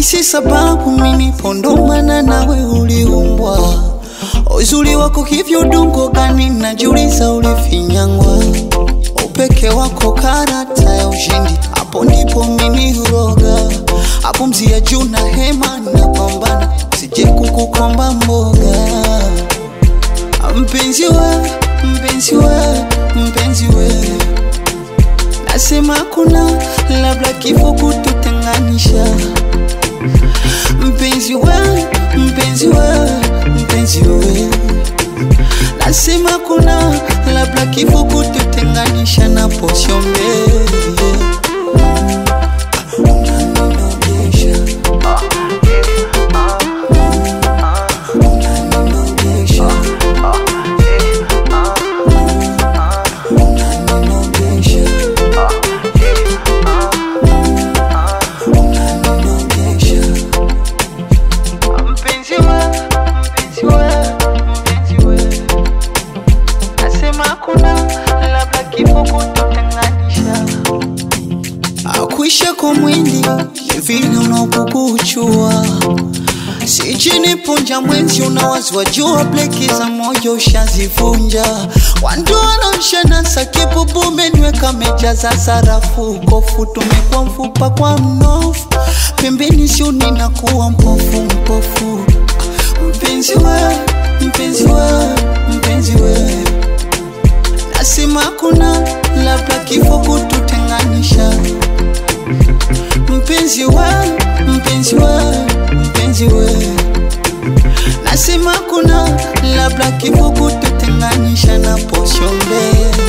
si sababu mimi pondomana nawe uliumbwa. Uzuri wako hivyo udongo gani najiuliza ulifinyangwa. Upeke wako karata ya ushindi, hapo ndipo mimi huroga. Hapo mzia juu na hema na pambana, sije kukukomba mboga. Mpenzi we, mpenzi we, mpenzi we, nasema kuna labda kifo kututenganisha. Mpenzi we, mpenzi we, mpenzi we, nasema kuna labda kifo kututenganisha na posiombe. Akuisha kwa mwili vile unapokuchua, sijini punja mwenzi unawazwa jua. Bleki za moyo ushazivunja, wandoa na mshana sakipu bume niweka mejaza sarafu. Kofu tumekuwa mfupa kwa mnofu, pembeni siuni na kuwa mpofu mpofu. Mpenzi we, mpenzi we, mpenzi we, nasema kuna labda kifo kututenganisha. Mpenzi we, mpenzi we, mpenzi we, nasema kuna labda kifo kututenganisha na posiombe.